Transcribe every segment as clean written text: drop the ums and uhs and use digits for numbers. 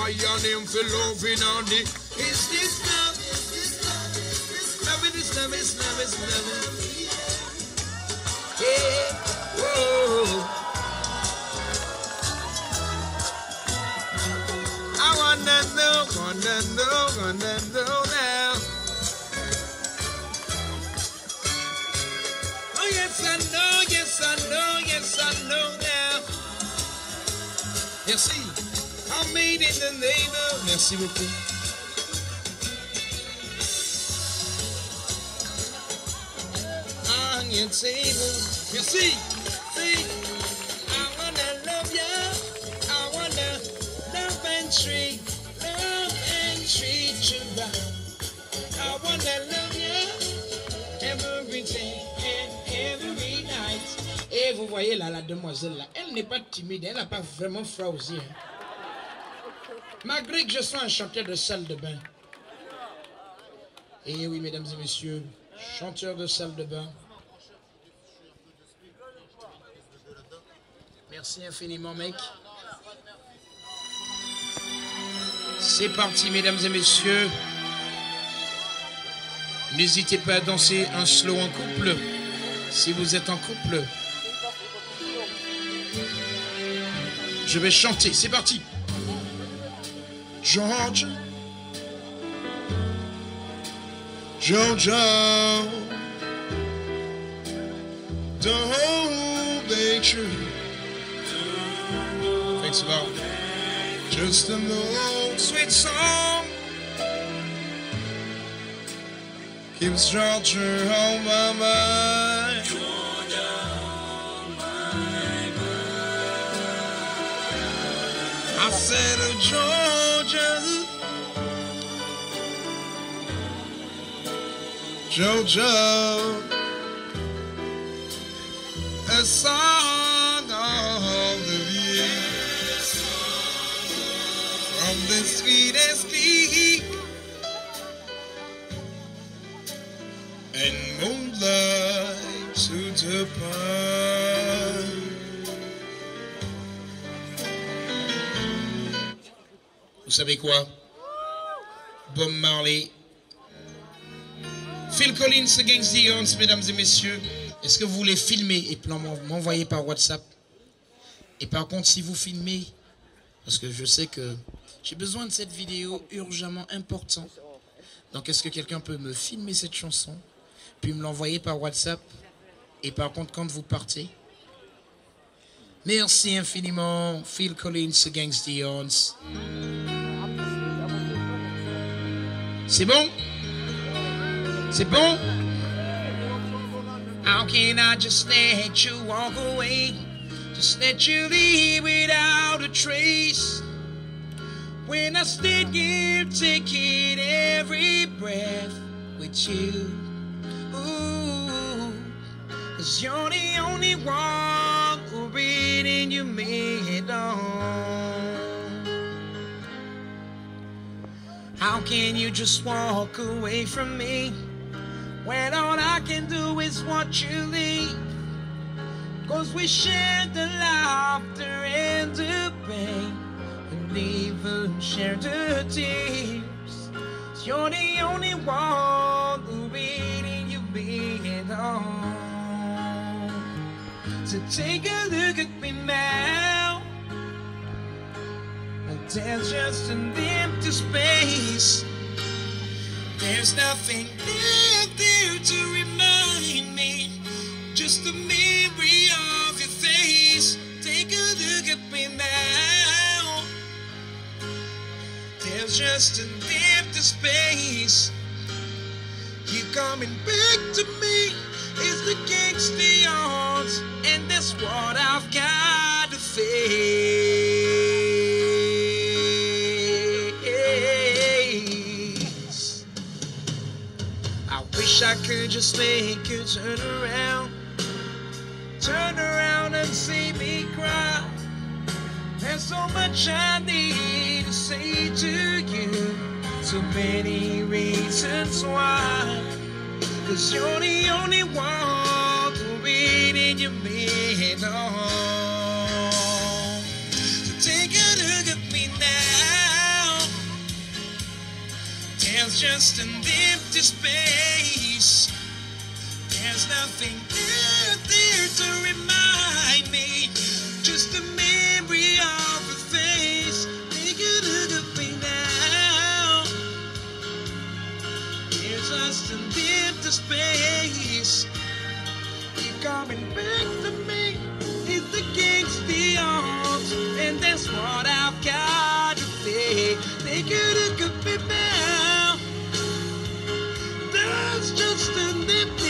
I and him for loving on the. Is this love? Love is love is love is love. Yeah, whoa. I wanna know now. Oh yes I know, yes I know, yes I know now. Merci. I'm made in the name of. Merci beaucoup. On your table, merci. See, I wanna love ya. I wanna love and treat you right. I wanna love ya every day and every night. Et vous voyez là, la demoiselle là, elle n'est pas timide, elle n'a pas vraiment froid aux yeux. Malgré que je sois un chanteur de salle de bain. Et oui, mesdames et messieurs, chanteur de salle de bain. Merci infiniment, mec. C'est parti, mesdames et messieurs. N'hésitez pas à danser un slow en couple, si vous êtes en couple. Je vais chanter, c'est parti. Georgia, Georgia, don't be true. Thanks a lot. Just an old sweet song keeps Georgia on my mind. Georgia on my mind. I said, oh, Georgia, Georgia, a song of the years from the sweetest peak and moonlight to the pine. Vous savez quoi? Bob Marley, Phil Collins against the odds, mesdames et messieurs. Est-ce que vous voulez filmer et m'envoyer par WhatsApp? Et par contre, si vous filmez, parce que je sais que j'ai besoin de cette vidéo urgemment important. Donc, est-ce que quelqu'un peut me filmer cette chanson, puis me l'envoyer par WhatsApp? Et par contre, quand vous partez, merci infiniment, Phil Collins against the odds. C'est bon? C'est bon? How can I just let you walk away? Just let you leave without a trace. When I stand here taking every breath with you. Ooh, 'cause you're the only one who really you made on. How can you just walk away from me when all I can do is watch you leave? 'Cause we shared the laughter and the pain, and even shared the tears. You're the only one who really you belong. So take a look at me now. There's just an empty space. There's nothing there to remind me. Just the memory of your face. Take a look at me now. There's just an empty space. You coming back to me is against the odds, and that's what I've got to face. I wish I could just make you turn around and see me cry. There's so much I need to say to you, so many reasons why. 'Cause you're the only one who really you mean on. So take a look at me now. There's just an empty space. There's nothing out there to remind me. Just a memory of a face. Take a look at me now. There's just an empty space. You're coming back to me. It's against the odds, and that's what I've got to say. Take a look at me now. There's just an empty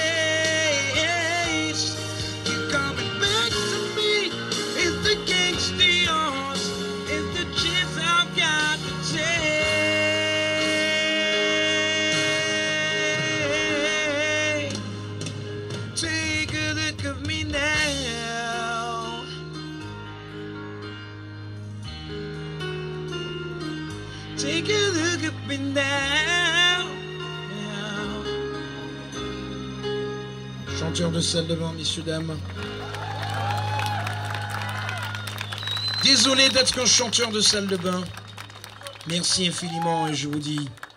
space. You're coming back to me. It's against the odds. It's the chance I've got to take. Take a look at me now. Take a look at me now. Chanteur de salle de bain, messieurs, dames. Désolé d'être un chanteur de salle de bain. Merci infiniment et je vous dis